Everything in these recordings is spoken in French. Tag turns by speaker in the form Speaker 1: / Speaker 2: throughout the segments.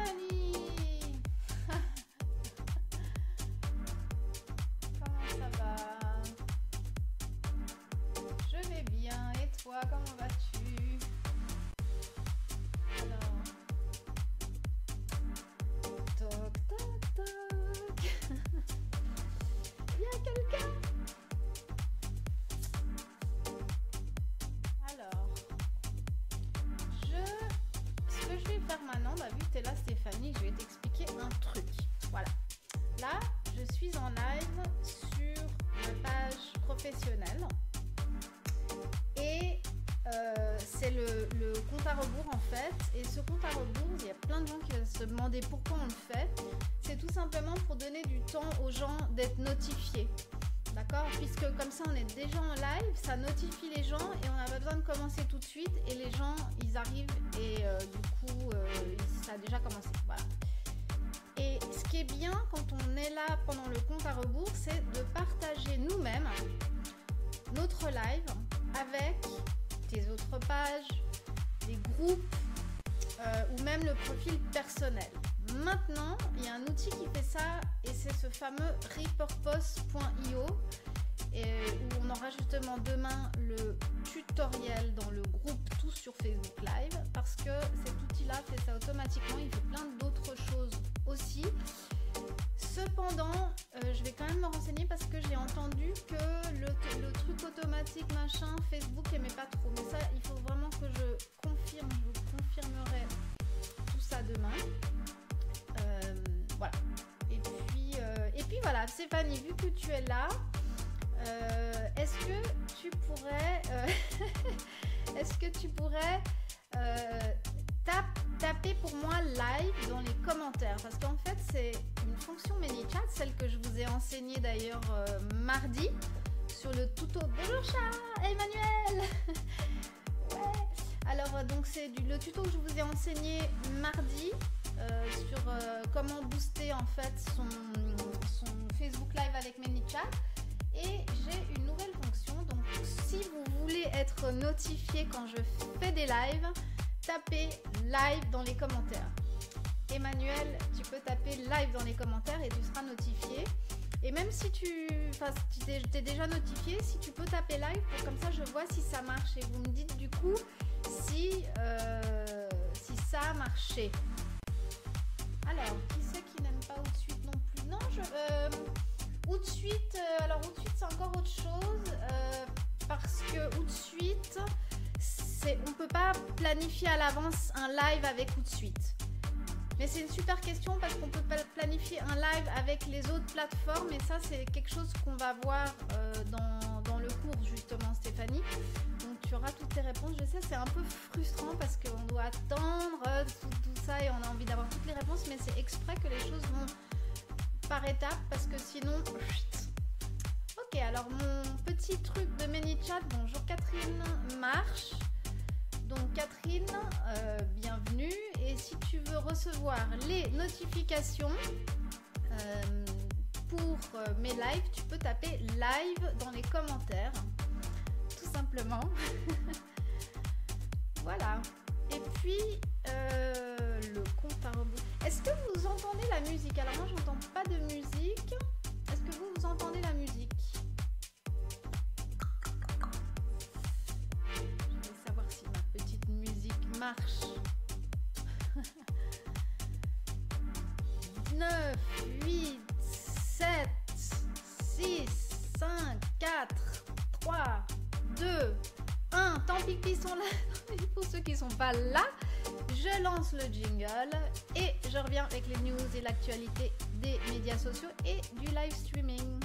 Speaker 1: Stéphanie. Comment ça va? Je vais bien. Et toi, comment vas-tu? Alors, toc, toc, toc. Il y a quelqu'un? Alors, ce que je vais faire maintenant, vu que tu es là Stéphanie, je vais t'expliquer un truc. Voilà. Là, je suis en live sur ma page professionnelle. Et c'est le compte à rebours en fait. Et ce compte à rebours, il y a plein de gens qui vont se demander pourquoi on le fait. C'est tout simplement pour donner du temps aux gens d'être notifiés. D'accord? Puisque comme ça on est déjà en live, ça notifie les gens et on n'a pas besoin de commencer tout de suite. Et les gens, ils arrivent et du coup, ça a déjà commencé. Voilà. Et ce qui est bien quand on est là pendant le compte à rebours, c'est de partager nous-mêmes notre live avec tes autres pages, les groupes ou même le profil personnel. Maintenant, il y a un outil qui fait ça et c'est ce fameux reportpost.io où on aura justement demain le tutoriel dans le groupe Tout sur Facebook Live parce que cet outil-là fait ça automatiquement, il fait plein d'autres choses aussi. Cependant, je vais quand même me renseigner parce que j'ai entendu que le truc automatique machin, Facebook aimait pas trop. Mais ça, il faut vraiment que je confirme, je vous confirmerai tout ça demain. Voilà. Et puis voilà, Stéphanie, vu que tu es là, est-ce que tu pourrais taper pour moi live dans les commentaires parce qu'en fait c'est une fonction ManyChat, celle que je vous ai enseignée d'ailleurs mardi sur le tuto. Bonjour chat, Emmanuel. Ouais. Alors donc c'est le tuto que je vous ai enseigné mardi sur comment booster en fait son Facebook Live avec ManyChat. Et j'ai une nouvelle fonction, donc si vous voulez être notifié quand je fais des lives, tapez live dans les commentaires. Emmanuel, tu peux taper live dans les commentaires et tu seras notifié. Et même si t'es déjà notifié, si tu peux taper live, pour comme ça je vois si ça marche. Et vous me dites du coup si ça a marché. Alors, qui c'est qui n'aime pas ou de suite non plus? Non, ou de suite, alors ou de suite c'est encore autre chose parce que ou de suite on peut pas planifier à l'avance un live avec ou de suite. Mais c'est une super question parce qu'on peut pas planifier un live avec les autres plateformes et ça c'est quelque chose qu'on va voir dans le cours justement Stéphanie. Donc tu auras toutes tes réponses. Je sais c'est un peu frustrant parce qu'on doit attendre tout ça et on a envie d'avoir toutes les réponses mais c'est exprès que les choses vont par étapes parce que sinon ok alors mon petit truc de ManyChat, bonjour Catherine, marche. Donc Catherine, bienvenue et si tu veux recevoir les notifications pour mes lives, tu peux taper live dans les commentaires tout simplement. Voilà. Et puis le compte à rebours. Est-ce que vous entendez la musique? Alors moi j'entends pas de musique. Est-ce que vous entendez la musique? Je vais savoir si ma petite musique marche. 9, 8, 7, 6, 5, 4, 3, 2, 1. Tant pis qu'ils sont là. Pour ceux qui sont pas là, je lance le jingle et je reviens avec les news et l'actualité des médias sociaux et du live streaming.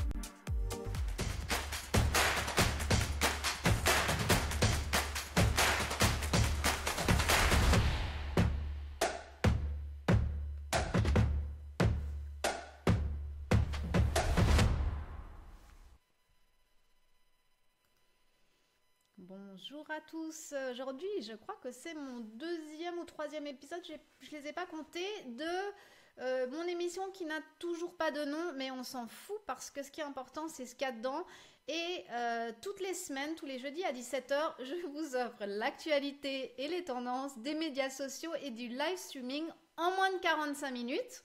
Speaker 1: Bonjour à tous, aujourd'hui je crois que c'est mon deuxième ou troisième épisode, je les ai pas comptés, de mon émission qui n'a toujours pas de nom, mais on s'en fout parce que ce qui est important c'est ce qu'il y a dedans. Et toutes les semaines, tous les jeudis à 17h, je vous offre l'actualité et les tendances des médias sociaux et du live streaming en moins de 45 minutes.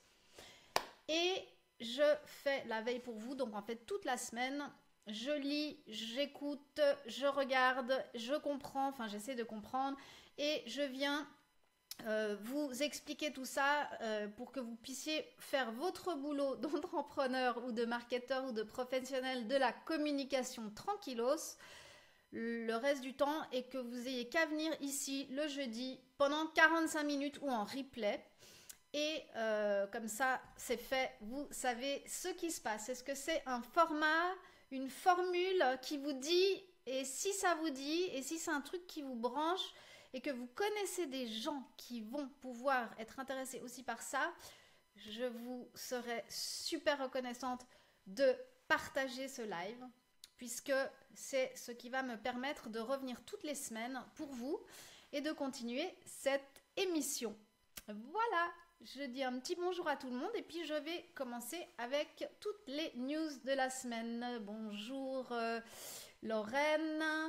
Speaker 1: Et je fais la veille pour vous, donc en fait toute la semaine, je lis, j'écoute, je regarde, je comprends, enfin j'essaie de comprendre et je viens vous expliquer tout ça pour que vous puissiez faire votre boulot d'entrepreneur ou de marketeur ou de professionnel de la communication tranquillos le reste du temps et que vous ayez qu'à venir ici le jeudi pendant 45 minutes ou en replay. Et comme ça, c'est fait. Vous savez ce qui se passe. Est-ce que c'est un format, une formule qui vous dit, et si ça vous dit, et si c'est un truc qui vous branche, et que vous connaissez des gens qui vont pouvoir être intéressés aussi par ça, je vous serai super reconnaissante de partager ce live, puisque c'est ce qui va me permettre de revenir toutes les semaines pour vous et de continuer cette émission. Voilà, je dis un petit bonjour à tout le monde et puis je vais commencer avec toutes les news de la semaine. Bonjour Lorraine.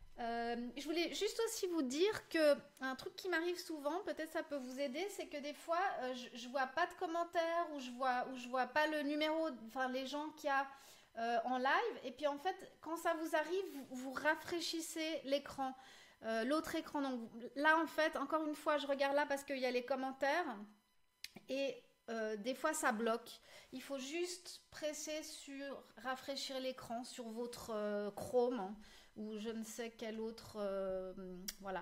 Speaker 1: Je voulais juste aussi vous dire que un truc qui m'arrive souvent, peut-être ça peut vous aider, c'est que des fois je vois pas de commentaires ou je vois pas le numéro, enfin les gens qu'il y a en live, et puis en fait quand ça vous arrive, vous rafraîchissez l'écran, l'autre écran. Donc là en fait, encore une fois, je regarde là parce qu'il y a les commentaires et des fois ça bloque. Il faut juste presser sur rafraîchir l'écran sur votre Chrome, hein, ou je ne sais quel autre, voilà.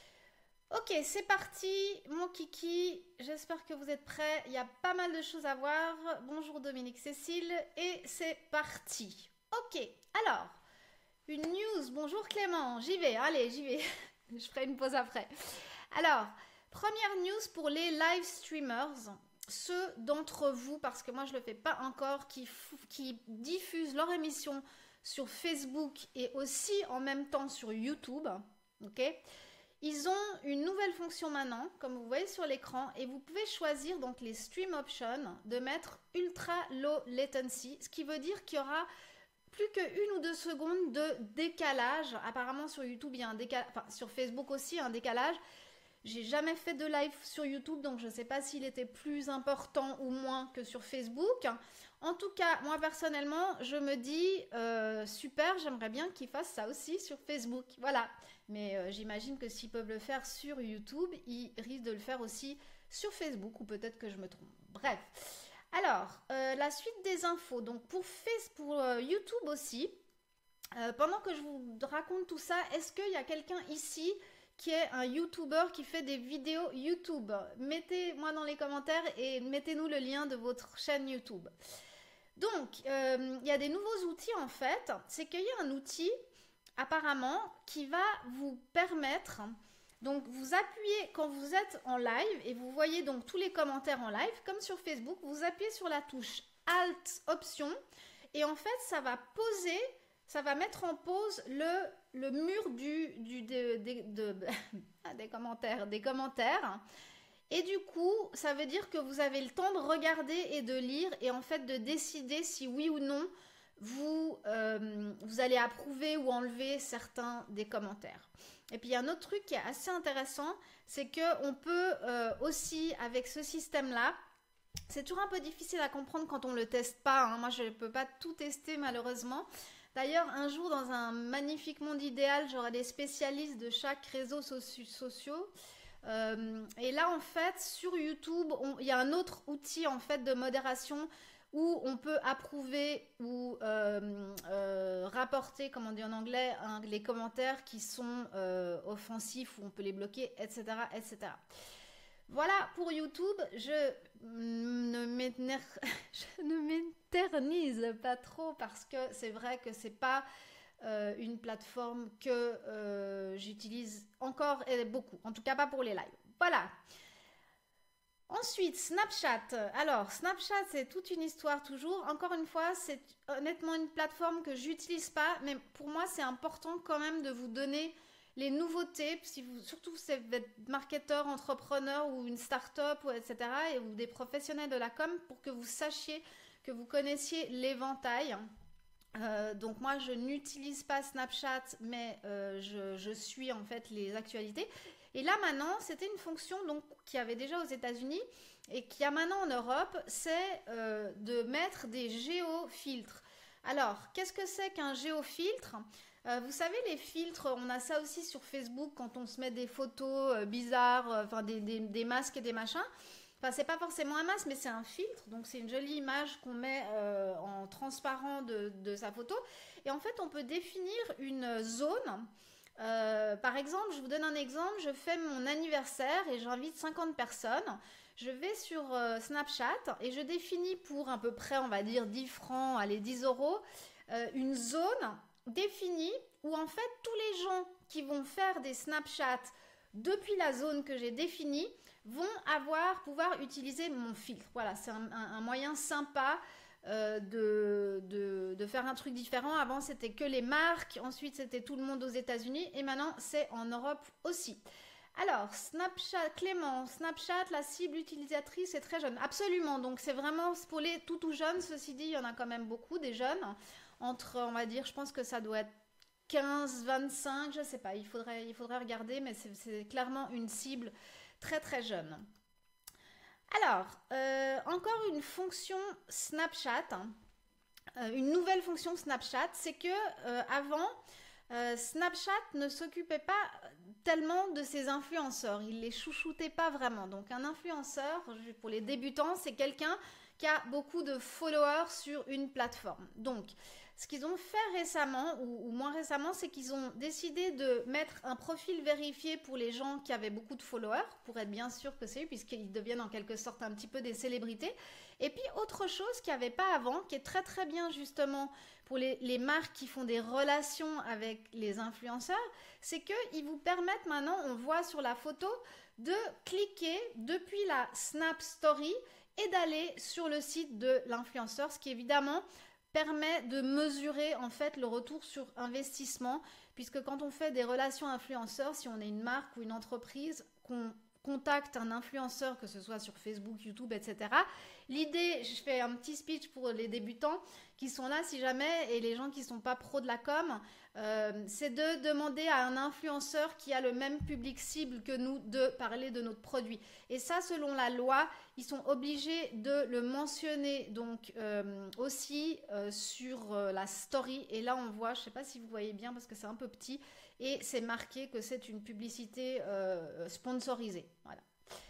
Speaker 1: Ok, c'est parti, mon kiki, j'espère que vous êtes prêts, il y a pas mal de choses à voir. Bonjour Dominique Cécile, et c'est parti. Ok, alors, une news, bonjour Clément, j'y vais, allez, j'y vais, je ferai une pause après. Alors, première news pour les live streamers, ceux d'entre vous, parce que moi je ne le fais pas encore, qui diffusent leur émission sur Facebook et aussi en même temps sur YouTube, ok. Ils ont une nouvelle fonction maintenant, comme vous voyez sur l'écran, et vous pouvez choisir donc les stream options de mettre ultra low latency, ce qui veut dire qu'il y aura plus que 1 ou 2 secondes de décalage. Apparemment sur YouTube il y a un décalage, enfin sur Facebook aussi un décalage. J'ai jamais fait de live sur YouTube, donc je ne sais pas s'il était plus important ou moins que sur Facebook. En tout cas, moi personnellement, je me dis super, j'aimerais bien qu'ils fassent ça aussi sur Facebook. Voilà. Mais j'imagine que s'ils peuvent le faire sur YouTube, ils risquent de le faire aussi sur Facebook, ou peut-être que je me trompe. Bref. Alors, la suite des infos. Donc pour YouTube aussi, pendant que je vous raconte tout ça, est-ce qu'il y a quelqu'un ici qui est un YouTuber qui fait des vidéos YouTube? Mettez-moi dans les commentaires et mettez-nous le lien de votre chaîne YouTube. Donc, il y a des nouveaux outils en fait. C'est qu'il y a un outil apparemment qui va vous permettre, donc vous appuyez quand vous êtes en live et vous voyez donc tous les commentaires en live, comme sur Facebook, vous appuyez sur la touche Alt Option et en fait ça va poser, ça va mettre en pause le mur des commentaires. Et du coup, ça veut dire que vous avez le temps de regarder et de lire et en fait de décider si oui ou non vous allez approuver ou enlever certains des commentaires. Et puis il y a un autre truc qui est assez intéressant, c'est qu'on peut aussi avec ce système-là, c'est toujours un peu difficile à comprendre quand on ne le teste pas, hein. Moi je ne peux pas tout tester malheureusement. D'ailleurs, un jour, dans un magnifique monde idéal, j'aurai des spécialistes de chaque réseau social. Et là, en fait, sur YouTube, il y a un autre outil en fait de modération où on peut approuver ou rapporter, comme on dit en anglais, les commentaires qui sont offensifs, ou on peut les bloquer, etc., etc. Voilà pour YouTube. Je ne m'éternise pas trop parce que c'est vrai que c'est pas une plateforme que j'utilise encore et beaucoup. En tout cas, pas pour les lives. Voilà. Ensuite, Snapchat. Alors, Snapchat, c'est toute une histoire toujours. Encore une fois, c'est honnêtement une plateforme que j'utilise pas, mais pour moi, c'est important quand même de vous donner les nouveautés, surtout si vous êtes marketeur, entrepreneur ou une start-up, etc., ou des professionnels de la com, pour que vous sachiez, que vous connaissiez l'éventail. Donc moi, je n'utilise pas Snapchat, mais je suis en fait les actualités. Et là maintenant, c'était une fonction donc qu'il y avait déjà aux États-Unis et qu'il y a maintenant en Europe, c'est de mettre des géofiltres. Alors, qu'est-ce que c'est qu'un géofiltre? Vous savez, les filtres, on a ça aussi sur Facebook quand on se met des photos bizarres, enfin des masques et des machins. Enfin, c'est pas forcément un masque, mais c'est un filtre. Donc, c'est une jolie image qu'on met en transparent de sa photo. Et en fait, on peut définir une zone. Par exemple, je vous donne un exemple. Je fais mon anniversaire et j'invite 50 personnes. Je vais sur Snapchat et je définis pour à peu près, on va dire 10 francs, allez 10 euros, une zone définie où en fait tous les gens qui vont faire des Snapchat depuis la zone que j'ai définie vont pouvoir utiliser mon filtre. Voilà, c'est un moyen sympa de faire un truc différent. Avant, c'était que les marques, ensuite c'était tout le monde aux États-Unis et maintenant c'est en Europe aussi. Alors, Snapchat, Clément, Snapchat, la cible utilisatrice est très jeune. Absolument, donc c'est vraiment pour les tout jeunes. Ceci dit, il y en a quand même beaucoup des jeunes. Entre, on va dire, je pense que ça doit être 15, 25, je sais pas, il faudrait regarder, mais c'est clairement une cible très très jeune. Alors, encore une fonction Snapchat, une nouvelle fonction Snapchat, c'est que avant, Snapchat ne s'occupait pas tellement de ses influenceurs, il les chouchoutait pas vraiment. Donc un influenceur, pour les débutants, c'est quelqu'un qui a beaucoup de followers sur une plateforme. Donc, ce qu'ils ont fait récemment, ou moins récemment, c'est qu'ils ont décidé de mettre un profil vérifié pour les gens qui avaient beaucoup de followers, pour être bien sûr que c'est eux, puisqu'ils deviennent en quelque sorte un petit peu des célébrités. Et puis, autre chose qu'il n'y avait pas avant, qui est très très bien justement pour les marques qui font des relations avec les influenceurs, c'est qu'ils vous permettent maintenant, on voit sur la photo, de cliquer depuis la Snap Story et d'aller sur le site de l'influenceur, ce qui évidemment permet de mesurer en fait le retour sur investissement, puisque quand on fait des relations influenceurs, si on est une marque ou une entreprise, qu'on contacte un influenceur, que ce soit sur Facebook, YouTube, etc. L'idée, je fais un petit speech pour les débutants qui sont là si jamais, et les gens qui ne sont pas pros de la com, c'est de demander à un influenceur qui a le même public cible que nous de parler de notre produit. Et ça, selon la loi, ils sont obligés de le mentionner donc aussi sur la story. Et là, on voit, je ne sais pas si vous voyez bien parce que c'est un peu petit, et c'est marqué que c'est une publicité sponsorisée. Voilà.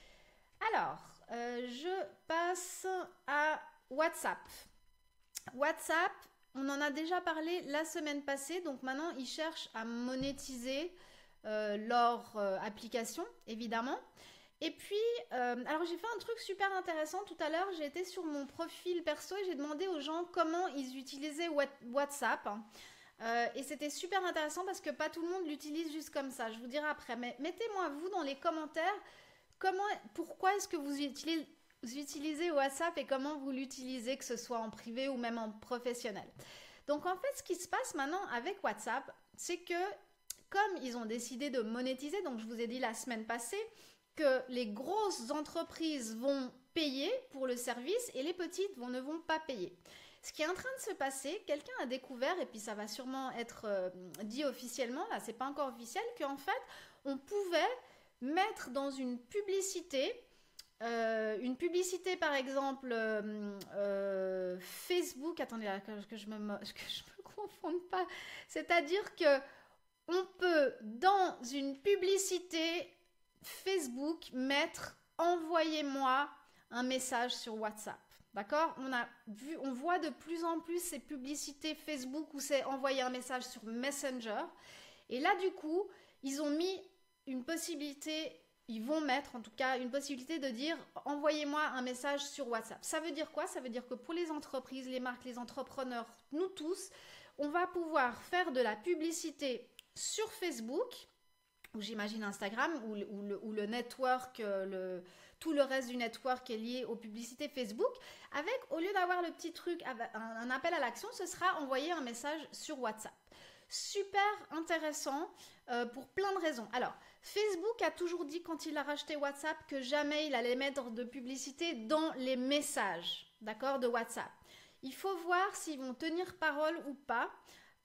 Speaker 1: Alors, je passe à WhatsApp. WhatsApp, on en a déjà parlé la semaine passée, donc maintenant ils cherchent à monétiser leur application, évidemment. Et puis, alors j'ai fait un truc super intéressant tout à l'heure, j'ai été sur mon profil perso et j'ai demandé aux gens comment ils utilisaient WhatsApp. Et c'était super intéressant parce que pas tout le monde l'utilise juste comme ça, je vous dirai après. Mais mettez-moi vous dans les commentaires pourquoi est-ce que vous utilisez WhatsApp et comment vous l'utilisez, que ce soit en privé ou même en professionnel. Donc en fait, ce qui se passe maintenant avec WhatsApp, c'est que comme ils ont décidé de monétiser, donc je vous ai dit la semaine passée que les grosses entreprises vont payer pour le service et les petites ne vont pas payer. Ce qui est en train de se passer, quelqu'un a découvert, et puis ça va sûrement être dit officiellement, là c'est pas encore officiel, qu'en fait on pouvait mettre dans une publicité par exemple Facebook, attendez que je me confonde pas, c'est-à-dire que on peut dans une publicité Facebook mettre envoyez-moi un message sur WhatsApp. D'accord ? On voit de plus en plus ces publicités Facebook où c'est envoyer un message sur Messenger. Et là, du coup, ils ont mis une possibilité, ils vont mettre en tout cas une possibilité de dire envoyez-moi un message sur WhatsApp. Ça veut dire quoi ? Ça veut dire que pour les entreprises, les marques, les entrepreneurs, nous tous, on va pouvoir faire de la publicité sur Facebook, ou j'imagine Instagram, ou le network, tout le reste du network est lié aux publicités Facebook, avec, au lieu d'avoir le petit truc, un appel à l'action, ce sera envoyer un message sur WhatsApp. Super intéressant pour plein de raisons. Alors, Facebook a toujours dit quand il a racheté WhatsApp que jamais il allait mettre de publicité dans les messages, d'accord, de WhatsApp. Il faut voir s'ils vont tenir parole ou pas.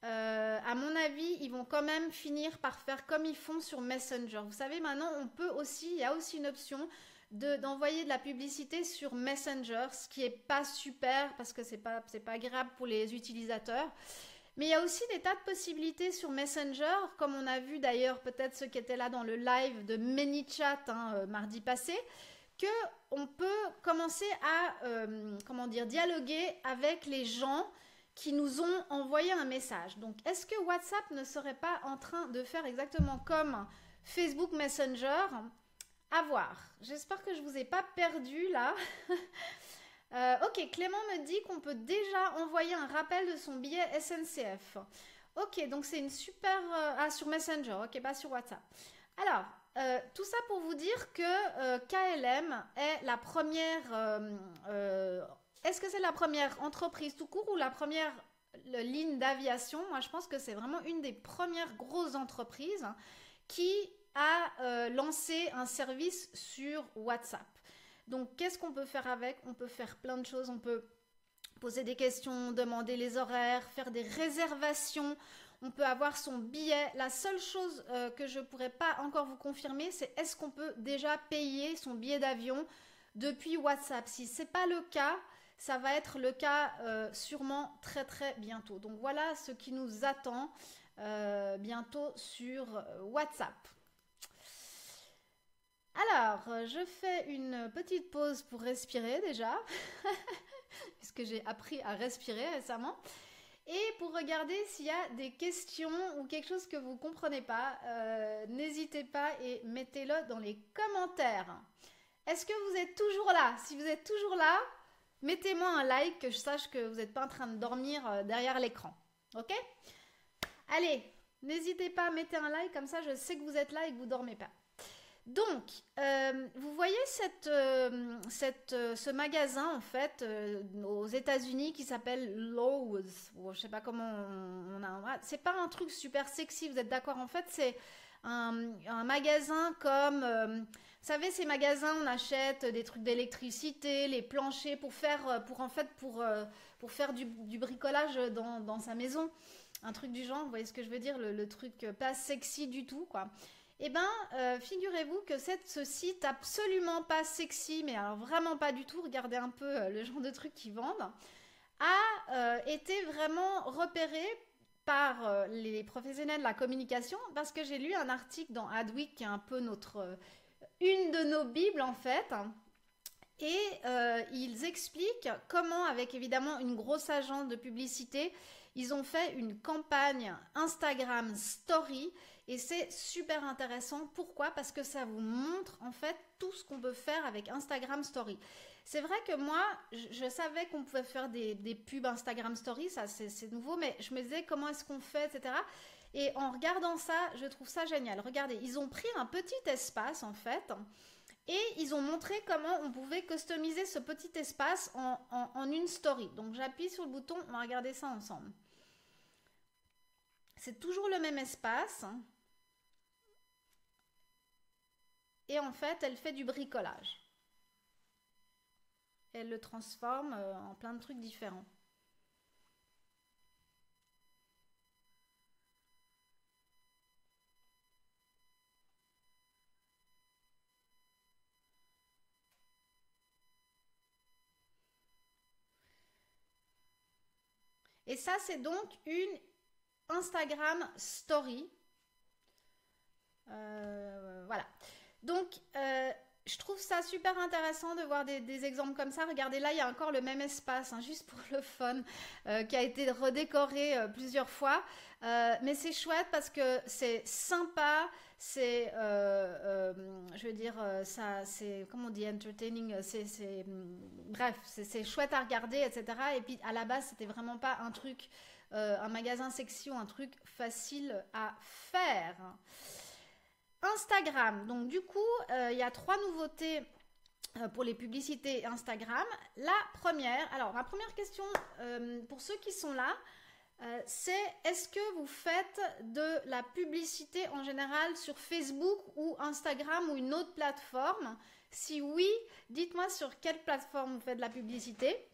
Speaker 1: à mon avis, ils vont quand même finir par faire comme ils font sur Messenger. Vous savez, maintenant, il y a aussi une option d'envoyer de la publicité sur Messenger, ce qui n'est pas super parce que c'est pas agréable pour les utilisateurs. Mais il y a aussi des tas de possibilités sur Messenger, comme on a vu d'ailleurs peut-être ceux qui étaient là dans le live de ManyChat mardi passé, qu'on peut commencer à dialoguer avec les gens qui nous ont envoyé un message. Donc, est-ce que WhatsApp ne serait pas en train de faire exactement comme Facebook Messenger? À voir. J'espère que je ne vous ai pas perdu là. Ok, Clément me dit qu'on peut déjà envoyer un rappel de son billet SNCF. Ok, donc c'est une super... sur Messenger, ok, pas sur WhatsApp. Alors, tout ça pour vous dire que KLM est la première... est-ce que c'est la première entreprise tout court ou la première ligne d'aviation? Moi, je pense que c'est vraiment une des premières grosses entreprises qui a lancé un service sur WhatsApp. Donc, qu'est-ce qu'on peut faire avec? On peut faire plein de choses. On peut poser des questions, demander les horaires, faire des réservations. On peut avoir son billet. La seule chose que je ne pourrais pas encore vous confirmer, c'est est-ce qu'on peut déjà payer son billet d'avion depuis WhatsApp? Si ce n'est pas le cas, ça va être le cas sûrement très très bientôt. Donc, voilà ce qui nous attend bientôt sur WhatsApp. Alors, je fais une petite pause pour respirer déjà, puisque j'ai appris à respirer récemment, et pour regarder s'il y a des questions ou quelque chose que vous ne comprenez pas, n'hésitez pas et mettez-le dans les commentaires. Est-ce que vous êtes toujours là? Si vous êtes toujours là, mettez-moi un like, que je sache que vous n'êtes pas en train de dormir derrière l'écran, ok? Allez, n'hésitez pas à mettre un like, comme ça je sais que vous êtes là et que vous ne dormez pas. Donc, vous voyez ce magasin en fait aux États-Unis qui s'appelle Lowe's. Je sais pas comment on a. C'est pas un truc super sexy, vous êtes d'accord? En fait, c'est un magasin comme, vous savez, ces magasins on achète des trucs d'électricité, les planchers pour faire du bricolage dans sa maison, un truc du genre. Vous voyez ce que je veux dire? Le truc pas sexy du tout, quoi. Eh bien, figurez-vous que ce site absolument pas sexy, mais alors vraiment pas du tout, regardez un peu le genre de trucs qu'ils vendent, a été vraiment repéré par les professionnels de la communication, parce que j'ai lu un article dans Adweek, qui est un peu une de nos bibles en fait, et ils expliquent comment, avec évidemment une grosse agence de publicité, ils ont fait une campagne Instagram Story. Et c'est super intéressant. Pourquoi? Parce que ça vous montre en fait tout ce qu'on peut faire avec Instagram Story. C'est vrai que moi, je savais qu'on pouvait faire des pubs Instagram Story, ça c'est nouveau, mais je me disais comment est-ce qu'on fait, etc. Et en regardant ça, je trouve ça génial. Regardez, ils ont pris un petit espace en fait, et ils ont montré comment on pouvait customiser ce petit espace en une story. Donc j'appuie sur le bouton, on va regarder ça ensemble. C'est toujours le même espace. Et en fait, elle fait du bricolage. Elle le transforme en plein de trucs différents. Et ça, c'est donc une Instagram Story. Voilà. Donc, je trouve ça super intéressant de voir des exemples comme ça. Regardez, là, il y a encore le même espace, hein, juste pour le fun, qui a été redécoré plusieurs fois. Mais c'est chouette parce que c'est sympa, c'est, je veux dire, ça, c'est, comment on dit, entertaining, bref, c'est chouette à regarder, etc. Et puis, à la base, c'était vraiment pas un truc, un magasin sexy ou un truc facile à faire. Instagram, donc du coup, il y a 3 nouveautés pour les publicités Instagram. La première question pour ceux qui sont là, c'est est-ce que vous faites de la publicité en général sur Facebook ou Instagram ou une autre plateforme? Si oui, dites-moi sur quelle plateforme vous faites de la publicité.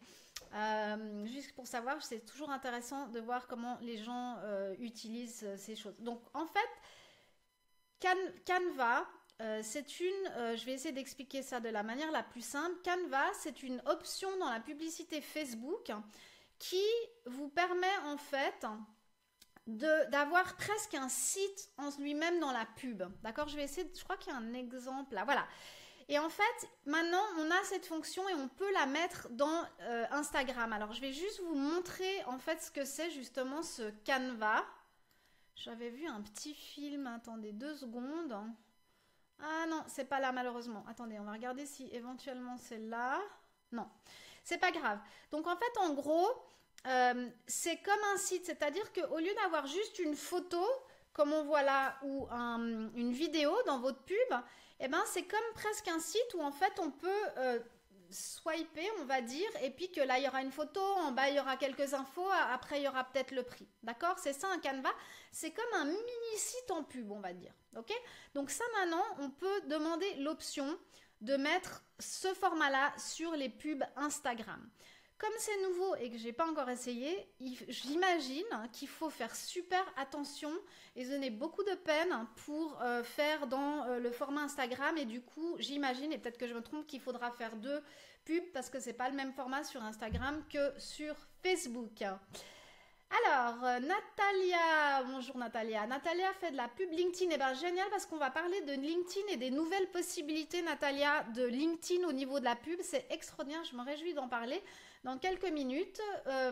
Speaker 1: Juste pour savoir, c'est toujours intéressant de voir comment les gens utilisent ces choses. Donc en fait, Canva, je vais essayer d'expliquer ça de la manière la plus simple. Canva, c'est une option dans la publicité Facebook qui vous permet en fait d'avoir presque un site en lui-même dans la pub. D'accord? Je vais essayer, je crois qu'il y a un exemple là. Voilà. Et en fait, maintenant, on a cette fonction et on peut la mettre dans Instagram. Alors, je vais juste vous montrer en fait ce que c'est justement ce Canva. J'avais vu un petit film. Attendez 2 secondes. Ah non, c'est pas là malheureusement. Attendez, on va regarder si éventuellement c'est là. Non, c'est pas grave. Donc en fait, en gros, c'est comme un site. C'est-à-dire qu'au lieu d'avoir juste une photo, comme on voit là, ou une vidéo dans votre pub, eh ben, c'est comme presque un site où en fait on peut swiper, on va dire, et puis que là il y aura une photo, en bas il y aura quelques infos, après il y aura peut-être le prix. D'accord? C'est ça un Canva. C'est comme un mini site en pub, on va dire. Ok? Donc ça maintenant, on peut demander l'option de mettre ce format-là sur les pubs Instagram. Comme c'est nouveau et que j'ai pas encore essayé, j'imagine qu'il faut faire super attention et donner beaucoup de peine pour faire dans le format Instagram. Et du coup, j'imagine, et peut-être que je me trompe, qu'il faudra faire 2 pubs parce que c'est pas le même format sur Instagram que sur Facebook. Alors, Natalia, bonjour Natalia. Natalia fait de la pub LinkedIn. Eh bien, génial parce qu'on va parler de LinkedIn et des nouvelles possibilités, Natalia, de LinkedIn au niveau de la pub. C'est extraordinaire, je me réjouis d'en parler dans quelques minutes.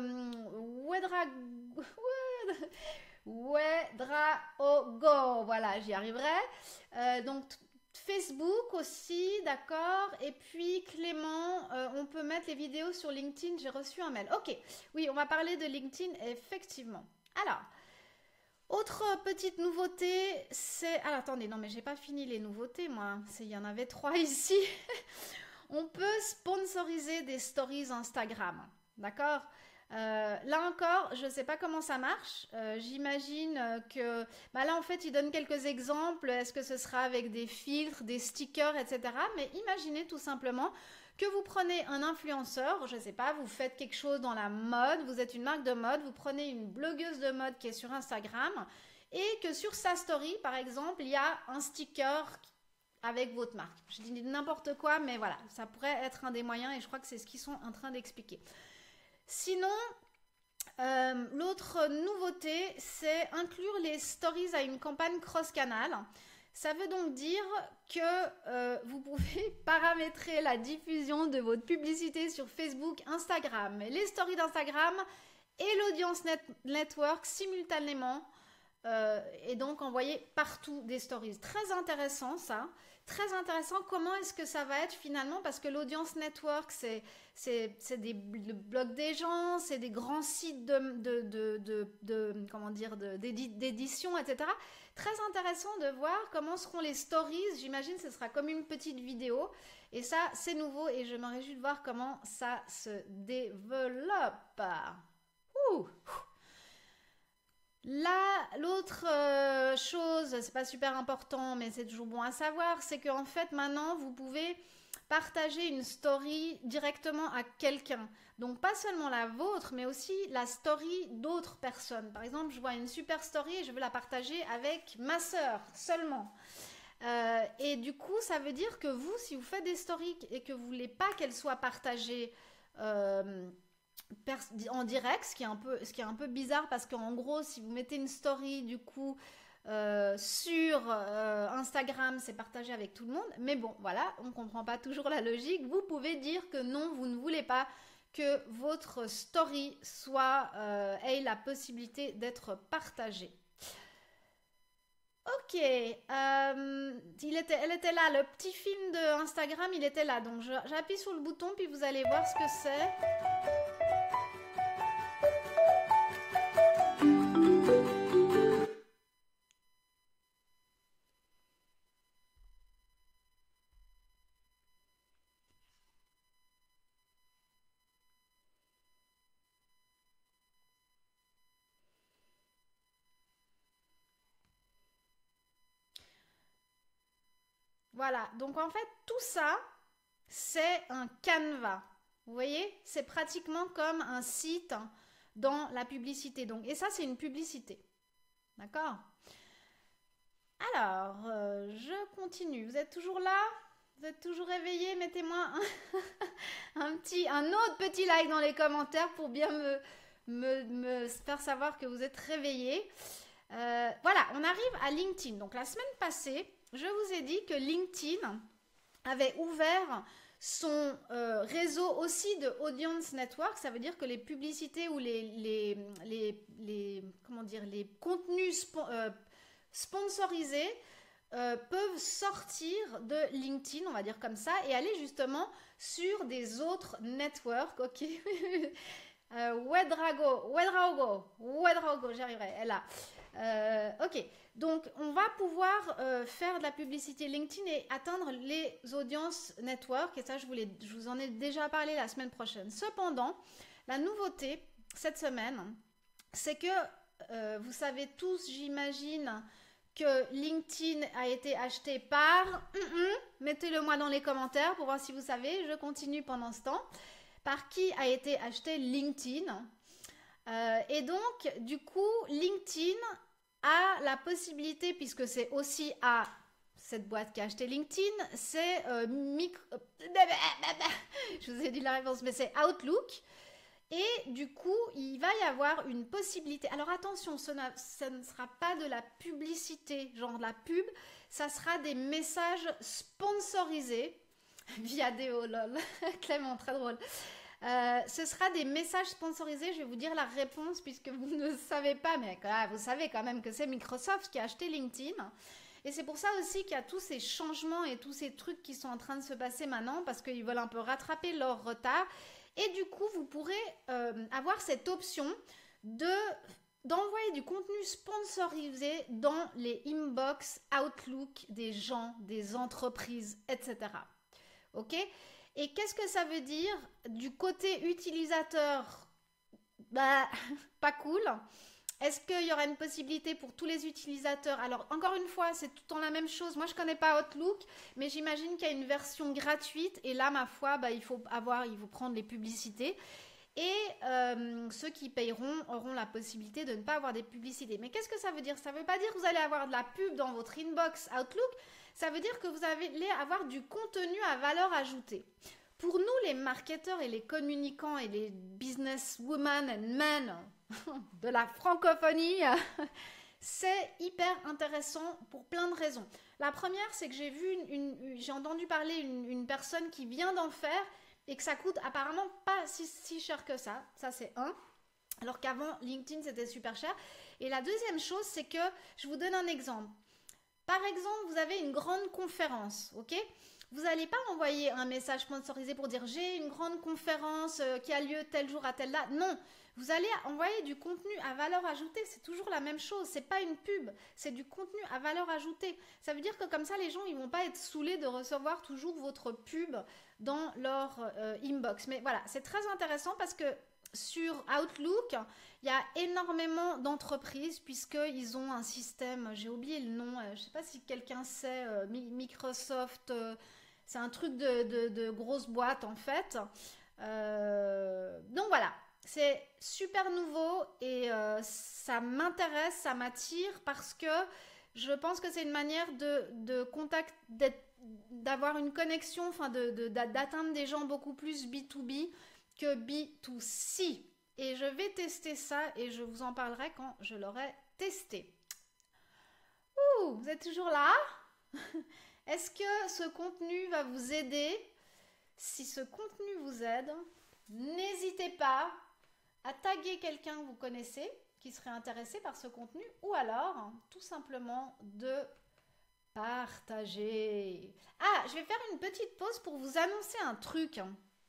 Speaker 1: Wedraogo, voilà, j'y arriverai. Donc, Facebook aussi, d'accord. Et puis Clément, on peut mettre les vidéos sur LinkedIn. J'ai reçu un mail. Ok, oui, on va parler de LinkedIn, effectivement. Alors, autre petite nouveauté, c'est... Alors, attendez, non, mais j'ai pas fini les nouveautés, moi. Il y en avait 3 ici. On peut sponsoriser des stories Instagram, d'accord? Là encore, je ne sais pas comment ça marche. J'imagine que là, en fait, il donne quelques exemples. Est-ce que ce sera avec des filtres, des stickers, etc. Mais imaginez tout simplement que vous prenez un influenceur, je ne sais pas, vous faites quelque chose dans la mode, vous êtes une marque de mode, vous prenez une blogueuse de mode qui est sur Instagram et que sur sa story, par exemple, il y a un sticker avec votre marque. Je dis n'importe quoi, mais voilà, ça pourrait être un des moyens et je crois que c'est ce qu'ils sont en train d'expliquer. Sinon, l'autre nouveauté, c'est inclure les stories à une campagne cross-canal. Ça veut donc dire que vous pouvez paramétrer la diffusion de votre publicité sur Facebook, Instagram, les stories d'Instagram et l'audience network simultanément et donc envoyer partout des stories. Très intéressant ça. Très intéressant. Comment est-ce que ça va être finalement? Parce que l'audience network, c'est des blogs des gens, c'est des grands sites d'édition, etc. Très intéressant de voir comment seront les stories. J'imagine que ce sera comme une petite vidéo. Et ça, c'est nouveau et je me réjouis de voir comment ça se développe. Ouh. Là, l'autre chose, c'est pas super important, mais c'est toujours bon à savoir, c'est qu'en fait, maintenant, vous pouvez partager une story directement à quelqu'un. Donc, pas seulement la vôtre, mais aussi la story d'autres personnes. Par exemple, je vois une super story et je veux la partager avec ma sœur seulement. Et du coup, ça veut dire que vous, si vous faites des stories et que vous voulez pas qu'elles soient partagées en direct, ce qui est un peu bizarre parce qu'en gros, si vous mettez une story du coup sur Instagram, c'est partagé avec tout le monde. Mais bon, voilà, on ne comprend pas toujours la logique. Vous pouvez dire que non, vous ne voulez pas que votre story ait la possibilité d'être partagée. Ok, elle était là, le petit film de Instagram, il était là. Donc j'appuie sur le bouton, puis vous allez voir ce que c'est. Voilà, donc en fait, tout ça, c'est un canevas. Vous voyez, c'est pratiquement comme un site dans la publicité. Donc, et ça, c'est une publicité. D'accord? Alors, je continue. Vous êtes toujours là? Vous êtes toujours réveillés? Mettez-moi un autre petit like dans les commentaires pour bien me faire savoir que vous êtes réveillés. Voilà, on arrive à LinkedIn. Donc, la semaine passée, je vous ai dit que LinkedIn avait ouvert son réseau aussi de audience network. Ça veut dire que les publicités ou comment dire, les contenus sponsorisés peuvent sortir de LinkedIn, on va dire comme ça, et aller justement sur des autres networks. Ok. Wedrago, j'y arriverai, elle a. Ok, donc on va pouvoir faire de la publicité LinkedIn et atteindre les audiences network, et ça je vous en ai déjà parlé la semaine prochaine. Cependant, la nouveauté cette semaine, c'est que vous savez tous, j'imagine, que LinkedIn a été acheté par... mettez-le moi dans les commentaires pour voir si vous savez, je continue pendant ce temps. Par qui a été acheté LinkedIn. Et donc, du coup, LinkedIn a la possibilité, puisque c'est aussi à cette boîte qui a acheté LinkedIn, c'est je vous ai dit la réponse, mais c'est Outlook. Et du coup, il va y avoir une possibilité. Alors attention, ce ne sera pas de la publicité, genre de la pub, ça sera des messages sponsorisés via Déo, lol. Clément, très drôle. Ce sera des messages sponsorisés. Je vais vous dire la réponse puisque vous ne savez pas, mais vous savez quand même que c'est Microsoft qui a acheté LinkedIn. Et c'est pour ça aussi qu'il y a tous ces changements et tous ces trucs qui sont en train de se passer maintenant parce qu'ils veulent un peu rattraper leur retard. Et du coup, vous pourrez avoir cette option d'envoyer du contenu sponsorisé dans les inbox Outlook des gens, des entreprises, etc. Ok? Et qu'est-ce que ça veut dire du côté utilisateur? Bah, pas cool. Est-ce qu'il y aura une possibilité pour tous les utilisateurs? Alors, encore une fois, c'est tout le temps la même chose. Moi, je ne connais pas Outlook, mais j'imagine qu'il y a une version gratuite. Et là, ma foi, bah, il faut prendre les publicités. Et ceux qui payeront auront la possibilité de ne pas avoir des publicités. Mais qu'est-ce que ça veut dire? Ça ne veut pas dire que vous allez avoir de la pub dans votre inbox Outlook. Ça veut dire que vous allez avoir du contenu à valeur ajoutée. Pour nous, les marketeurs et les communicants et les businesswomen and men de la francophonie, c'est hyper intéressant pour plein de raisons. La première, c'est que j'ai entendu parler une personne qui vient d'en faire et que ça coûte apparemment pas si cher que ça. Ça, c'est un. Alors qu'avant, LinkedIn, c'était super cher. Et la deuxième chose, c'est que, je vous donne un exemple. Par exemple, vous avez une grande conférence, ok? Vous n'allez pas envoyer un message sponsorisé pour dire « J'ai une grande conférence qui a lieu tel jour à telle date ». Non, vous allez envoyer du contenu à valeur ajoutée. C'est toujours la même chose. C'est pas une pub, c'est du contenu à valeur ajoutée. Ça veut dire que comme ça, les gens, ils vont pas être saoulés de recevoir toujours votre pub dans leur inbox. Mais voilà, c'est très intéressant parce que sur Outlook, il y a énormément d'entreprises puisqu'ils ont un système, j'ai oublié le nom, je ne sais pas si quelqu'un sait, Microsoft, c'est un truc de grosse boîte en fait. Donc voilà, c'est super nouveau et ça m'intéresse, ça m'attire parce que je pense que c'est une manière de contact, d'avoir une connexion, enfin d'atteindre des gens beaucoup plus B2B que B2C. Et je vais tester ça et je vous en parlerai quand je l'aurai testé. Ouh, vous êtes toujours là? Est-ce que ce contenu va vous aider? Si ce contenu vous aide, n'hésitez pas à taguer quelqu'un que vous connaissez qui serait intéressé par ce contenu ou alors tout simplement de partager. Ah, je vais faire une petite pause pour vous annoncer un truc.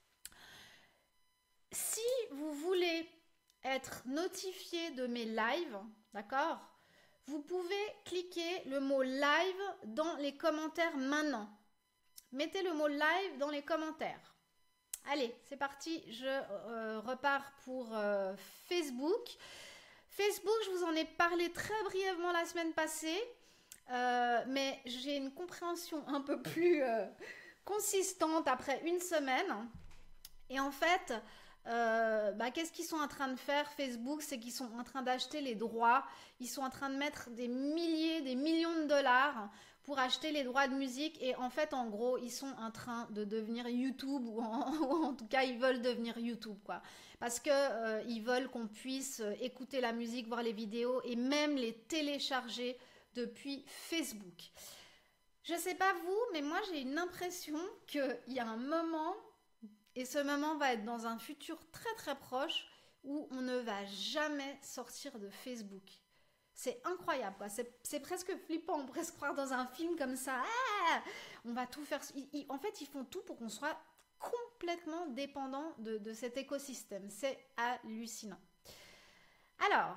Speaker 1: Si vous voulez être notifié de mes lives, d'accord, vous pouvez cliquer le mot live dans les commentaires maintenant. Mettez le mot live dans les commentaires. Allez, c'est parti, je repars pour Facebook. Facebook, je vous en ai parlé très brièvement la semaine passée, mais j'ai une compréhension un peu plus consistante après une semaine. Et en fait, qu'est-ce qu'ils sont en train de faire Facebook? C'est qu'ils sont en train d'acheter les droits. Ils sont en train de mettre des milliers, des millions de dollars pour acheter les droits de musique. Et en fait, en gros, ils sont en train de devenir YouTube ou en tout cas, ils veulent devenir YouTube, quoi. Parce que ils veulent qu'on puisse écouter la musique, voir les vidéos et même les télécharger depuis Facebook. Je sais pas vous, mais moi j'ai une impression qu'il y a un moment, et ce moment va être dans un futur très très proche, où on ne va jamais sortir de Facebook. C'est incroyable, quoi. C'est presque flippant, on pourrait se croire dans un film comme ça. Ah, on va tout faire. En fait, ils font tout pour qu'on soit complètement dépendant de cet écosystème. C'est hallucinant. Alors,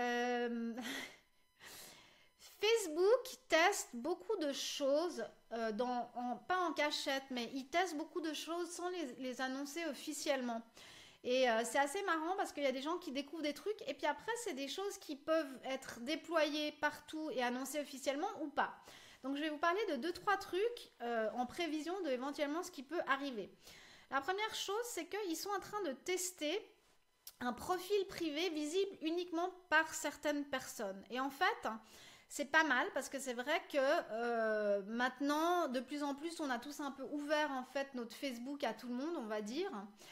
Speaker 1: Facebook teste beaucoup de choses, pas en cachette, mais il teste beaucoup de choses sans les annoncer officiellement. Et c'est assez marrant parce qu'il y a des gens qui découvrent des trucs et puis après, c'est des choses qui peuvent être déployées partout et annoncées officiellement ou pas. Donc, je vais vous parler de 2-3 trucs en prévision de éventuellement ce qui peut arriver. La première chose, c'est qu'ils sont en train de tester un profil privé visible uniquement par certaines personnes. Et en fait, c'est pas mal parce que c'est vrai que maintenant, de plus en plus, on a tous un peu ouvert en fait notre Facebook à tout le monde, on va dire.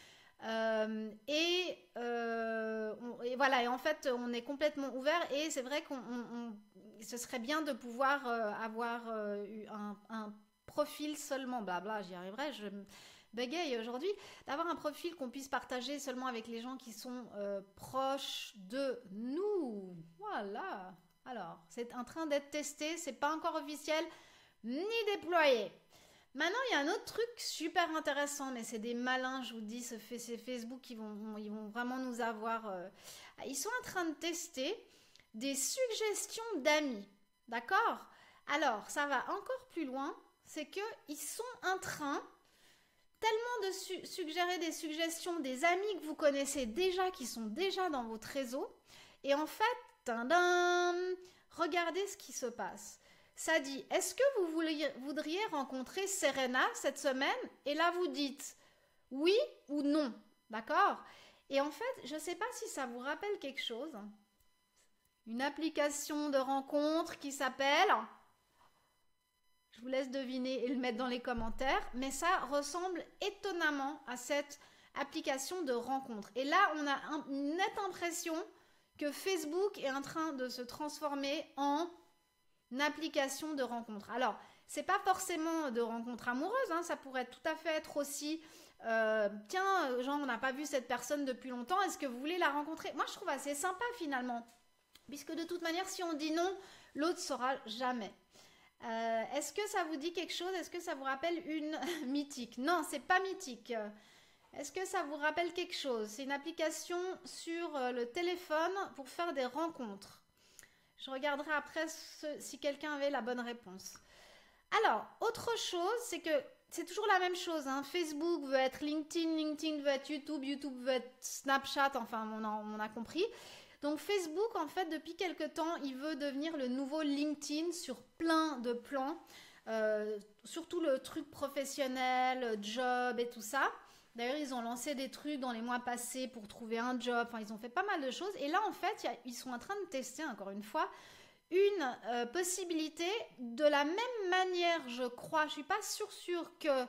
Speaker 1: Et voilà, et en fait, on est complètement ouvert et c'est vrai ce serait bien de pouvoir avoir un profil seulement, blabla, j'y arriverai, je bégaye aujourd'hui, d'avoir un profil qu'on puisse partager seulement avec les gens qui sont proches de nous. Voilà. Alors, c'est en train d'être testé, c'est pas encore officiel ni déployé. Maintenant, il y a un autre truc super intéressant, mais c'est des malins, je vous dis, c'est Facebook qui ils vont vraiment nous avoir. Ils sont en train de tester des suggestions d'amis, d'accord? Alors, ça va encore plus loin, c'est qu'ils sont en train tellement de suggérer des suggestions des amis que vous connaissez déjà, qui sont déjà dans votre réseau, et en fait, tadam, regardez ce qui se passe. Ça dit, est-ce que vous voudriez rencontrer Serena cette semaine? Et là, vous dites oui ou non, d'accord? Et en fait, je ne sais pas si ça vous rappelle quelque chose. Une application de rencontre qui s'appelle... Je vous laisse deviner et le mettre dans les commentaires. Mais ça ressemble étonnamment à cette application de rencontre. Et là, on a une nette impression que Facebook est en train de se transformer en application de rencontre. Alors, c'est pas forcément de rencontre amoureuse, hein, ça pourrait tout à fait être aussi tiens, genre on n'a pas vu cette personne depuis longtemps, est-ce que vous voulez la rencontrer? Moi, je trouve assez sympa finalement, puisque de toute manière, si on dit non, l'autre saura jamais. Est-ce que ça vous dit quelque chose? Est-ce que ça vous rappelle une mythique? Non, c'est pas mythique. Est-ce que ça vous rappelle quelque chose? C'est une application sur le téléphone pour faire des rencontres. Je regarderai après si quelqu'un avait la bonne réponse. Alors, autre chose, c'est que c'est toujours la même chose. Hein. Facebook veut être LinkedIn, LinkedIn veut être YouTube, YouTube veut être Snapchat, enfin on a compris. Donc Facebook, en fait, depuis quelque temps, il veut devenir le nouveau LinkedIn sur plein de plans. Surtout le truc professionnel, job et tout ça. D'ailleurs, ils ont lancé des trucs dans les mois passés pour trouver un job. Enfin, ils ont fait pas mal de choses. Et là, en fait, ils sont en train de tester, encore une fois, une possibilité de la même manière, je crois. Je suis pas sûre que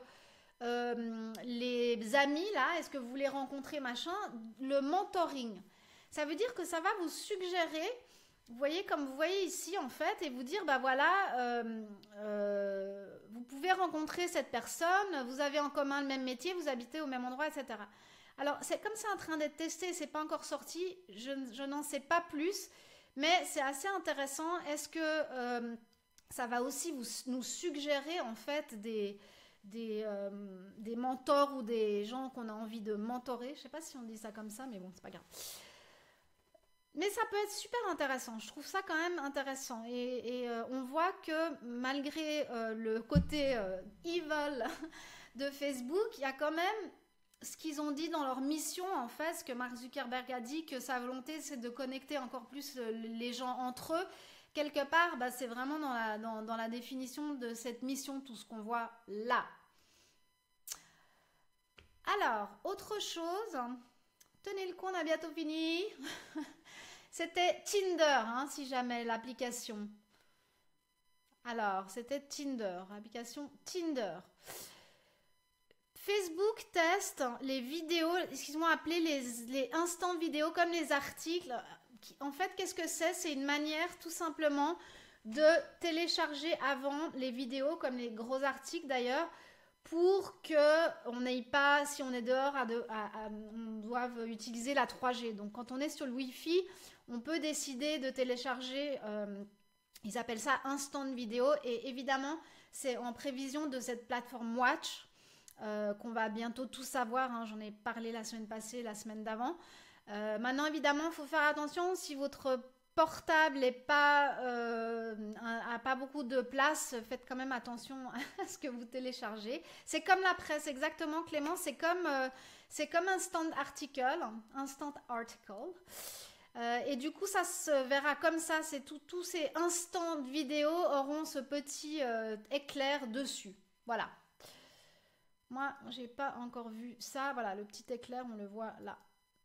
Speaker 1: les amis, là, est-ce que vous voulez rencontrer, machin, le mentoring. Ça veut dire que ça va vous suggérer, vous voyez, comme vous voyez ici, en fait, et vous dire, bah voilà, vous pouvez rencontrer cette personne, vous avez en commun le même métier, vous habitez au même endroit, etc. Alors, c'est comme c'est en train d'être testé, c'est pas encore sorti, je n'en sais pas plus, mais c'est assez intéressant. Est-ce que ça va aussi nous suggérer, en fait, des mentors ou des gens qu'on a envie de mentorer? Je sais pas si on dit ça comme ça, mais bon, c'est pas grave. Mais ça peut être super intéressant, je trouve ça quand même intéressant. Et on voit que malgré le côté evil de Facebook, il y a quand même ce qu'ils ont dit dans leur mission, en fait, ce que Mark Zuckerberg a dit, que sa volonté, c'est de connecter encore plus les gens entre eux. Quelque part, bah, c'est vraiment dans la définition de cette mission, tout ce qu'on voit là. Alors, autre chose, tenez le coup, on a bientôt fini. C'était Tinder, hein, si jamais l'application. Alors, c'était Tinder, application Tinder. Facebook teste les vidéos, ce qu'ils ont appelé les instants vidéo, comme les articles. En fait, qu'est-ce que c'est? C'est une manière tout simplement de télécharger avant les vidéos, comme les gros articles d'ailleurs, pour que on n'aille pas, si on est dehors, on doive utiliser la 3G. Donc quand on est sur le Wi-Fi, on peut décider de télécharger, ils appellent ça instant vidéo, et évidemment c'est en prévision de cette plateforme Watch, qu'on va bientôt tout savoir, hein. J'en ai parlé la semaine passée, la semaine d'avant. Maintenant évidemment il faut faire attention, si votre portable n'a pas beaucoup de place, faites quand même attention à ce que vous téléchargez. C'est comme la presse, exactement Clément, c'est comme instant article. Et du coup ça se verra comme ça, c'est tous ces instants de vidéo auront ce petit éclair dessus. Voilà. Moi, j'ai pas encore vu ça. Voilà, le petit éclair, on le voit là.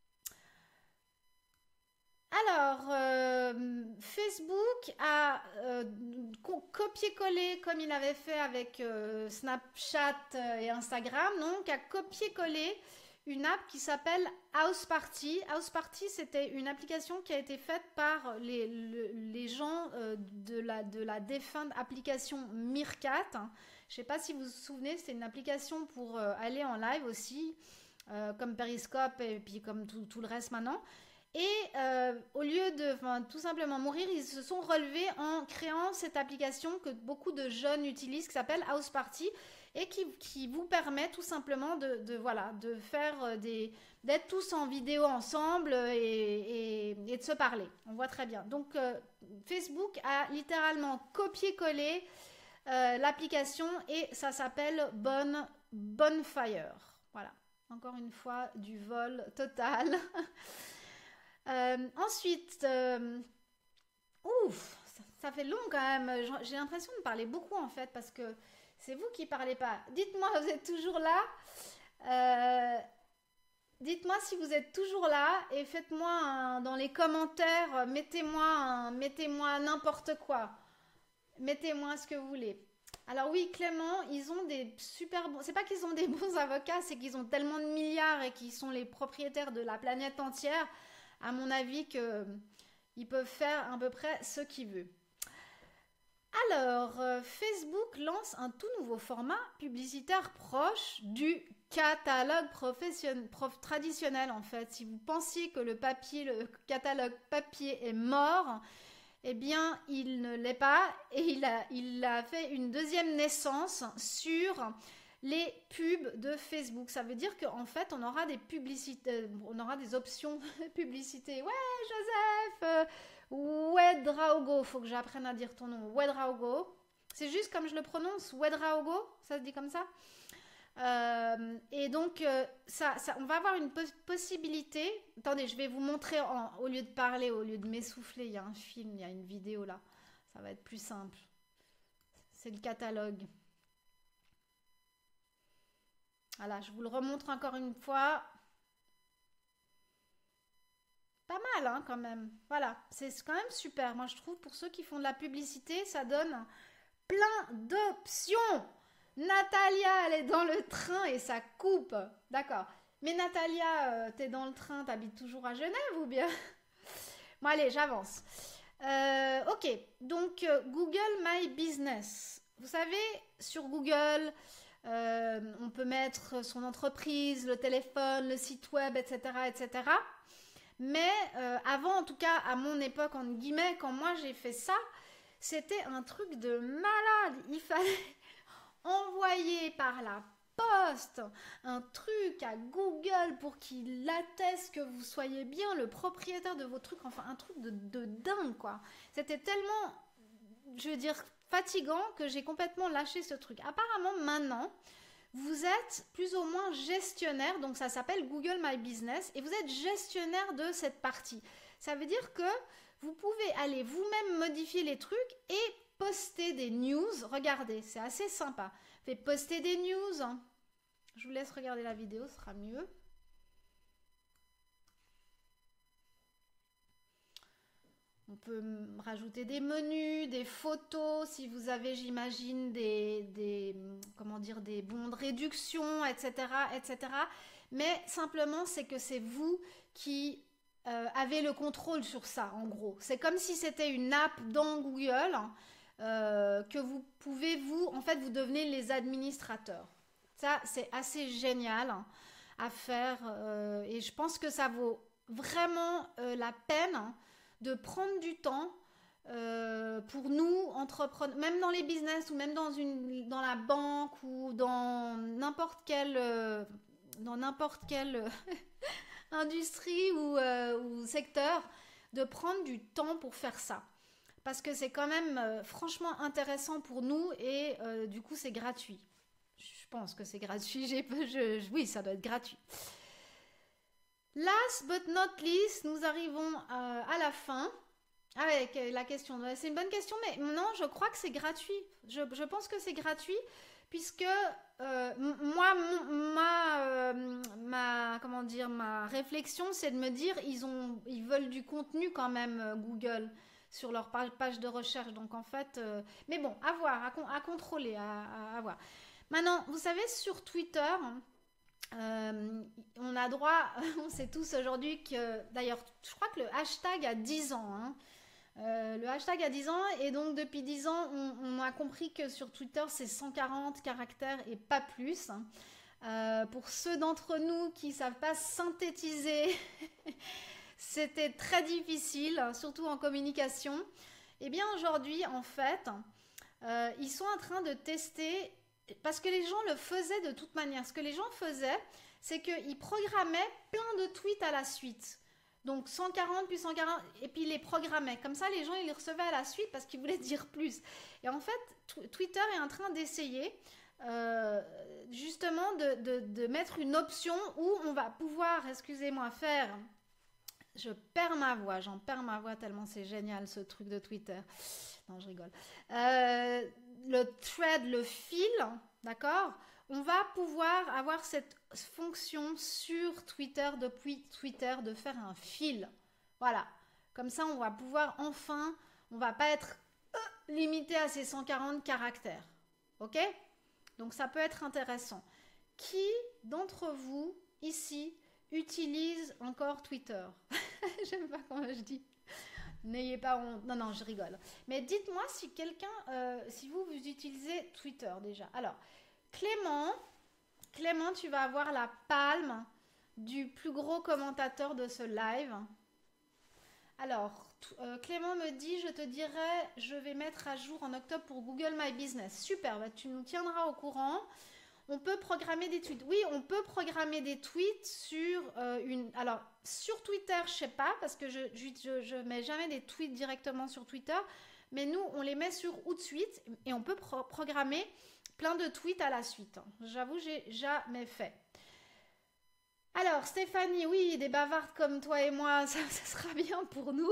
Speaker 1: Alors, Facebook a copié-collé, comme il avait fait avec Snapchat et Instagram, donc a copié-collé une app qui s'appelle House Party. House Party, c'était une application qui a été faite par les gens de la défunte application Meerkat. Je ne sais pas si vous vous souvenez, c'était une application pour aller en live aussi, comme Periscope et puis comme tout le reste maintenant. Et au lieu de tout simplement mourir, ils se sont relevés en créant cette application que beaucoup de jeunes utilisent, qui s'appelle House Party, et qui vous permet tout simplement de faire d'être tous en vidéo ensemble et de se parler. On voit très bien. Donc Facebook a littéralement copié-collé l'application et ça s'appelle Bonfire. Voilà. Encore une fois, du vol total. Ensuite, ça fait long quand même. J'ai l'impression de parler beaucoup en fait parce que c'est vous qui parlez pas. Dites-moi, vous êtes toujours là. Dites-moi si vous êtes toujours là et faites-moi dans les commentaires, mettez-moi n'importe quoi. Mettez-moi ce que vous voulez. Alors oui, Clément, ils ont des super bons... C'est pas qu'ils ont des bons avocats, c'est qu'ils ont tellement de milliards et qu'ils sont les propriétaires de la planète entière. À mon avis, qu'ils peuvent faire à peu près ce qu'ils veulent. Alors, Facebook lance un tout nouveau format publicitaire proche du catalogue traditionnel, en fait. Si vous pensiez que le catalogue papier est mort, eh bien, il ne l'est pas. Et il a fait une deuxième naissance sur les pubs de Facebook. Ça veut dire qu'en fait, on aura des publicités, on aura des options de publicité. Ouais, Joseph, Wedraogo, faut que j'apprenne à dire ton nom. Wedraogo. C'est juste comme je le prononce, Wedraogo, ça se dit comme ça. Et donc, on va avoir une possibilité. Attendez, je vais vous montrer, au lieu de parler, au lieu de m'essouffler, il y a un film, il y a une vidéo là. Ça va être plus simple. C'est le catalogue. Voilà, je vous le remontre encore une fois. Pas mal, hein, quand même. Voilà, c'est quand même super. Moi, je trouve, pour ceux qui font de la publicité, ça donne plein d'options. Natalia, elle est dans le train et ça coupe. D'accord. Mais Natalia, t'es dans le train, t'habites toujours à Genève ou bien? Bon, allez, j'avance. Ok, donc Google My Business. Vous savez, sur Google... on peut mettre son entreprise, le téléphone, le site web, etc. etc. Mais avant, en tout cas, à mon époque, entre guillemets, quand moi j'ai fait ça, c'était un truc de malade. Il fallait envoyer par la poste un truc à Google pour qu'il atteste que vous soyez bien le propriétaire de vos trucs. Enfin, un truc de dingue, quoi. C'était tellement, je veux dire, fatigant que j'ai complètement lâché ce truc. Apparemment, maintenant, vous êtes plus ou moins gestionnaire, donc ça s'appelle Google My Business, et vous êtes gestionnaire de cette partie. Ça veut dire que vous pouvez aller vous-même modifier les trucs et poster des news. Regardez, c'est assez sympa. Faites poster des news. Je vous laisse regarder la vidéo, ce sera mieux. On peut rajouter des menus, des photos, si vous avez, j'imagine, comment dire, des bons de réduction, etc., etc. Mais simplement, c'est que c'est vous qui avez le contrôle sur ça, en gros. C'est comme si c'était une app dans Google que vous pouvez, en fait, vous devenez les administrateurs. Ça, c'est assez génial à faire et je pense que ça vaut vraiment la peine de prendre du temps pour nous, entrepreneurs, même dans les business ou même dans la banque ou dans n'importe quelle industrie ou secteur, de prendre du temps pour faire ça. Parce que c'est quand même franchement intéressant pour nous et du coup c'est gratuit. Je pense que c'est gratuit, oui, ça doit être gratuit. Last but not least, nous arrivons à la fin avec la question. C'est une bonne question, mais non, je crois que c'est gratuit. Je pense que c'est gratuit puisque moi, ma réflexion, c'est de me dire, ils veulent du contenu quand même, Google, sur leur page de recherche. Donc en fait, mais bon, à voir, à contrôler, à voir. Maintenant, vous savez, sur Twitter, on a droit, on sait tous aujourd'hui que, d'ailleurs, je crois que le hashtag a 10 ans, hein. Le hashtag a 10 ans et donc depuis 10 ans, on a compris que sur Twitter, c'est 140 caractères et pas plus. Pour ceux d'entre nous qui ne savent pas synthétiser, c'était très difficile, surtout en communication. Et bien aujourd'hui, en fait, ils sont en train de tester, parce que les gens le faisaient de toute manière. Ce que les gens faisaient, c'est qu'ils programmaient plein de tweets à la suite. Donc 140 puis 140, et puis ils les programmaient. Comme ça, les gens, ils les recevaient à la suite parce qu'ils voulaient dire plus. Et en fait, Twitter est en train d'essayer justement de mettre une option où on va pouvoir, excusez-moi, faire... Je perds ma voix, j'en perds ma voix tellement c'est génial ce truc de Twitter. Non, je rigole. Le thread, le fil, d'accord ? On va pouvoir avoir cette fonction sur Twitter, depuis Twitter, de faire un fil. Voilà. Comme ça, on va pouvoir enfin, on va pas être limité à ces 140 caractères. Ok ? Donc, ça peut être intéressant. Qui d'entre vous, ici, utilise encore Twitter? J'aime pas comment je dis. N'ayez pas honte. Non, non, je rigole. Mais dites-moi si si vous utilisez Twitter déjà. Alors, Clément, tu vas avoir la palme du plus gros commentateur de ce live. Alors, Clément me dit, je te dirai, je vais mettre à jour en octobre pour Google My Business. Super, bah, tu nous tiendras au courant. On peut programmer des tweets. Oui, on peut programmer des tweets sur Alors, sur Twitter, je sais pas, parce que je mets jamais des tweets directement sur Twitter. Mais nous, on les met sur Hootsuite et on peut programmer plein de tweets à la suite. J'avoue, j'ai jamais fait. Alors, Stéphanie, oui, des bavardes comme toi et moi, ça sera bien pour nous.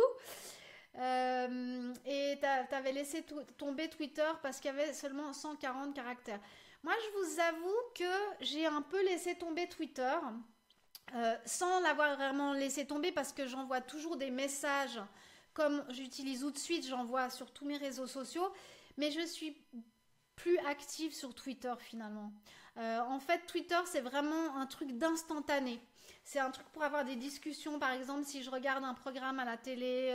Speaker 1: Et t'avais laissé tomber Twitter parce qu'il y avait seulement 140 caractères. Moi, je vous avoue que j'ai un peu laissé tomber Twitter, sans l'avoir vraiment laissé tomber parce que j'envoie toujours des messages. Comme j'utilise Hootsuite, j'envoie sur tous mes réseaux sociaux, mais je suis plus active sur Twitter finalement. En fait, Twitter, c'est vraiment un truc d'instantané. C'est un truc pour avoir des discussions. Par exemple, si je regarde un programme à la télé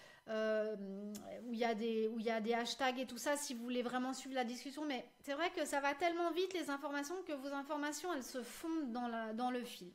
Speaker 1: où il y a des hashtags et tout ça, si vous voulez vraiment suivre la discussion. Mais c'est vrai que ça va tellement vite, les informations, que vos informations, elles se fondent dans le fil.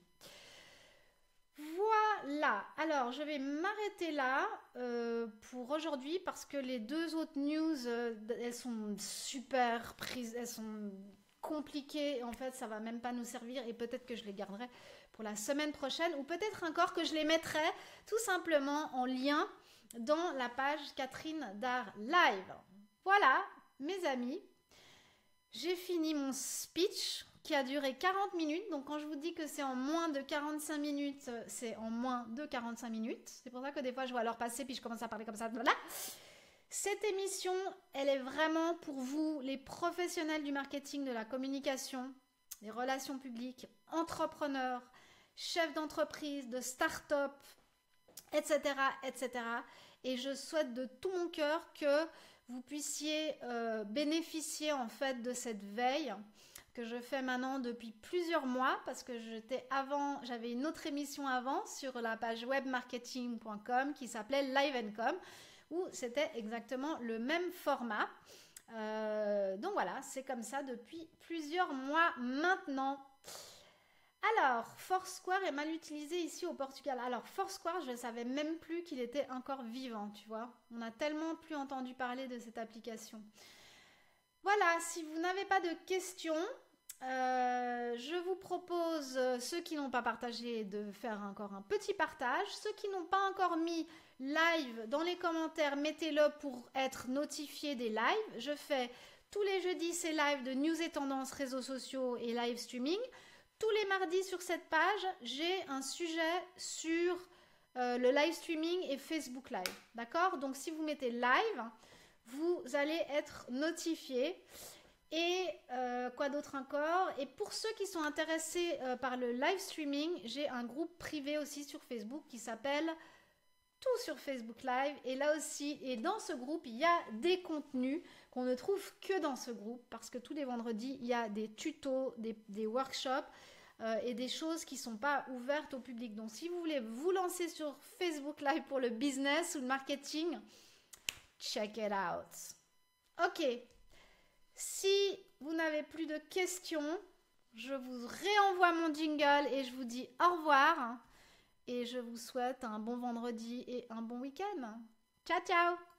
Speaker 1: Voilà, alors je vais m'arrêter là pour aujourd'hui parce que les deux autres news, elles sont super prises, elles sont compliquées, en fait ça va même pas nous servir et peut-être que je les garderai pour la semaine prochaine ou peut-être encore que je les mettrai tout simplement en lien dans la page Catherine Dard Live. Voilà, mes amis, j'ai fini mon speech qui a duré 40 minutes. Donc, quand je vous dis que c'est en moins de 45 minutes, c'est en moins de 45 minutes. C'est pour ça que des fois, je vois l'heure passer puis je commence à parler comme ça. Voilà. Cette émission, elle est vraiment pour vous, les professionnels du marketing, de la communication. les relations publiques, entrepreneurs, chefs d'entreprise, de start-up, etc., etc. Et je souhaite de tout mon cœur que vous puissiez bénéficier en fait de cette veille que je fais maintenant depuis plusieurs mois parce que j'avais une autre émission avant sur la page webmarketing.com qui s'appelait Live & Com où c'était exactement le même format. Donc voilà, c'est comme ça depuis plusieurs mois maintenant. Alors, Foursquare est mal utilisé ici au Portugal. Alors, Foursquare, je ne savais même plus qu'il était encore vivant, tu vois. On a tellement plus entendu parler de cette application. Voilà, si vous n'avez pas de questions, je vous propose, ceux qui n'ont pas partagé, de faire encore un petit partage. Ceux qui n'ont pas encore mis live dans les commentaires, mettez-le pour être notifié des lives. Je fais tous les jeudis ces lives de news et tendances, réseaux sociaux et live streaming. Tous les mardis sur cette page, j'ai un sujet sur le live streaming et Facebook Live. D'accord? Donc si vous mettez live, vous allez être notifié. Et quoi d'autre encore? Et pour ceux qui sont intéressés par le live streaming, j'ai un groupe privé aussi sur Facebook qui s'appelle Tout sur Facebook Live. Et là aussi, et dans ce groupe, il y a des contenus qu'on ne trouve que dans ce groupe parce que tous les vendredis, il y a des tutos, des workshops et des choses qui ne sont pas ouvertes au public. Donc si vous voulez vous lancer sur Facebook Live pour le business ou le marketing, check it out. Ok. Si vous n'avez plus de questions, je vous réenvoie mon jingle et je vous dis au revoir. Et je vous souhaite un bon vendredi et un bon week-end. Ciao, ciao!